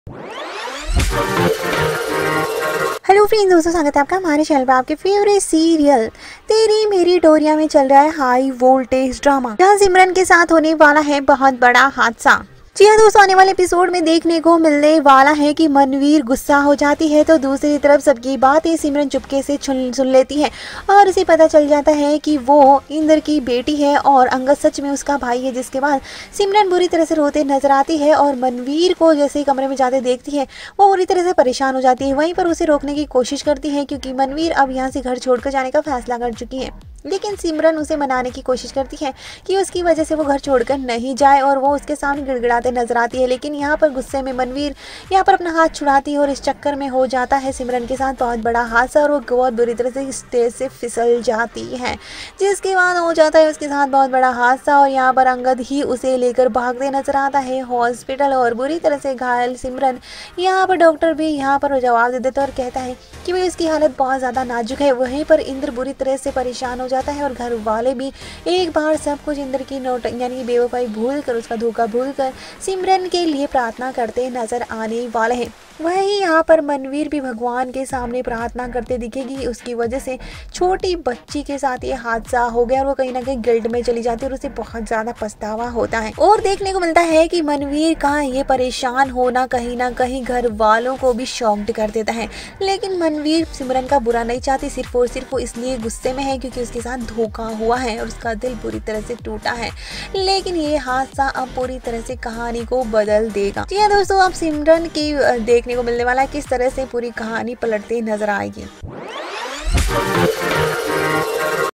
Hello friends, दोस्तों स्वागत है आपका हमारे चैनल पर। आपके फेवरेट सीरियल तेरी मेरी डोरिया में चल रहा है हाई वोल्टेज ड्रामा, जहां सिमरन के साथ होने वाला है बहुत बड़ा हादसा। जी हाँ दोस्तों, आने वाले एपिसोड में देखने को मिलने वाला है कि मनवीर गुस्सा हो जाती है तो दूसरी तरफ सबकी बातें सिमरन चुपके से सुन लेती है और उसे पता चल जाता है कि वो इंद्र की बेटी है और अंगद सच में उसका भाई है। जिसके बाद सिमरन बुरी तरह से रोते नजर आती है और मनवीर को जैसे ही कमरे में जाते देखती है वो बुरी तरह से परेशान हो जाती है। वहीं पर उसे रोकने की कोशिश करती है क्योंकि मनवीर अब यहाँ से घर छोड़कर जाने का फैसला कर चुकी है। लेकिन सिमरन उसे मनाने की कोशिश करती है कि उसकी वजह से वो घर छोड़कर नहीं जाए और वो उसके सामने गिड़गिड़ाते नजर आती है। लेकिन यहाँ पर गुस्से में मनवीर यहाँ पर अपना हाथ छुड़ाती है और इस चक्कर में हो जाता है सिमरन के साथ बहुत बड़ा हादसा और वो बहुत बुरी तरह से स्टेज से फिसल जाती है। जिसके बाद हो जाता है उसके साथ बहुत बड़ा हादसा और यहाँ पर अंगद ही उसे लेकर भागते नजर आता है हॉस्पिटल और बुरी तरह से घायल सिमरन। यहाँ पर डॉक्टर भी यहाँ पर जवाब दे देता है और कहता है कि भाई उसकी हालत बहुत ज़्यादा नाजुक है। वहीं पर इंद्र बुरी तरह से परेशान हो जाता है और घर वाले भी एक बार सब कुछ इंद्र की नोट यानी बेवफाई भूल कर, उसका धोखा भूल कर सिमरन के लिए प्रार्थना करते नजर आने वाले हैं। वहीं यहाँ पर मनवीर भी भगवान के सामने प्रार्थना करते दिखेगी। उसकी वजह से छोटी बच्ची के साथ ये हादसा हो गया और वो कहीं ना कहीं गिल्ट में चली जाती है और उसे बहुत ज़्यादा पछतावा होता है। और देखने को मिलता है कि मनवीर का ये परेशान होना कहीं ना कहीं घर वालों को भी शॉक्ड कर देता है। लेकिन मनवीर सिमरन का बुरा नहीं चाहती, सिर्फ और सिर्फ वो इसलिए गुस्से में है क्योंकि उसके साथ धोखा हुआ है और उसका दिल बुरी तरह से टूटा है। लेकिन ये हादसा अब पूरी तरह से कहानी को बदल देगा। जी हाँ दोस्तों, अब सिमरन की देखने को मिलने वाला है किस तरह से पूरी कहानी पलटती नजर आएगी।